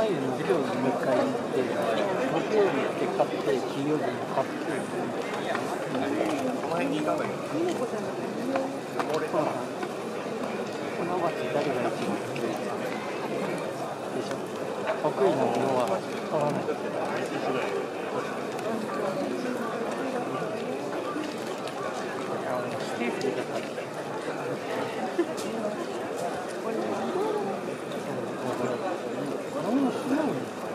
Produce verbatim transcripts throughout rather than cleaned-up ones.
前の日曜日にいっかい行って、木曜日って買って、金曜日に買って、 この辺に行かないの？ この町誰が一番得意でしょ。得意なものは取らない。ステーキで買って。何もしないの？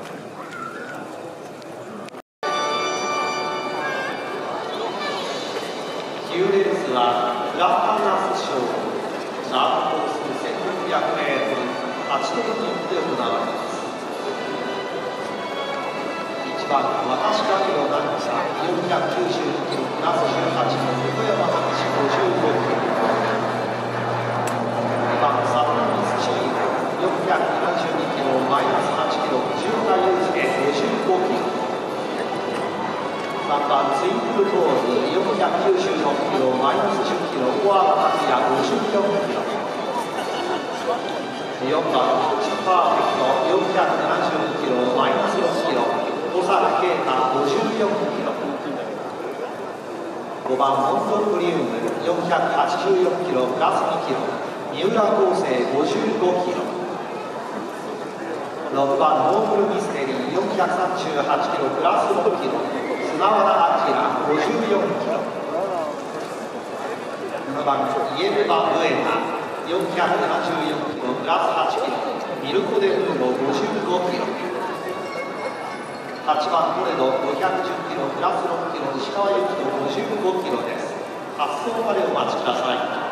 きゅうレースはラファナス賞シャープコースせんろっぴゃくメートルはちとうにで行われます。いちばん私がキロ成田よんひゃくきゅうじゅうにキロプラスじゅうはちの横山博士ごじゅうごキロ、にばんサブミスチームよんひゃくななじゅうにキロマイナスはちキロ藤岡祐介ごじゅうごキロ、さんばんツインプルポーズよんひゃくきゅうじゅうろくキロマイナスじゅっキロ小和田達也ごじゅうよんキロ、よんばんピッチパーフェクトよんひゃくななじゅうにキロマイナスよんキロ小坂啓太ごじゅうよんキロ、ごばんモントクリウムよんひゃくはちじゅうよんキロプラスにキロ三浦康生ごじゅうごキロ、ろくばんノーブルミステリーよんひゃくさんじゅうはちキロプラスろっキロ砂和田明ごじゅうよんキロ、ななばんイエルバ・ブエナよんひゃくななじゅうよんキロプラスはちキロミルコ・デ・フーロごじゅうごキロ、はちばんトレドごひゃくじゅっキロプラスろっキロ石川由紀子ごじゅうごキロです。発送までお待ちください。